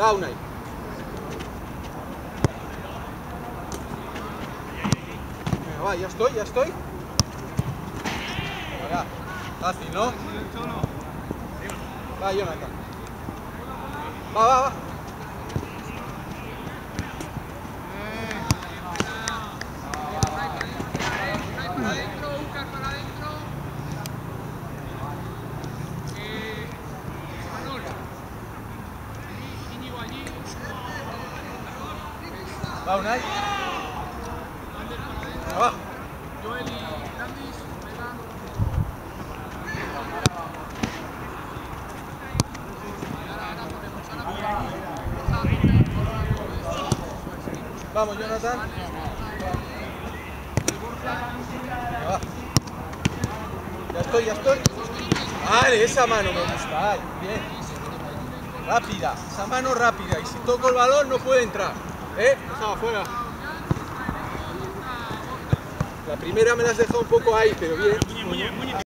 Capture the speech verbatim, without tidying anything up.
Va, Unai. Venga, va, ya estoy, ya estoy. Venga, fácil, ¿no? Va, Jonathan. Va, va, va. Va, Unai. Va. Vamos, Jonathan. Va. Ya estoy, ya estoy. Vale, esa mano me gusta. Ay, bien. Rápida, esa mano rápida. Y si toco el balón no puede entrar. ¿Eh? Estaba afuera. La primera me la has dejado un poco ahí, pero bien.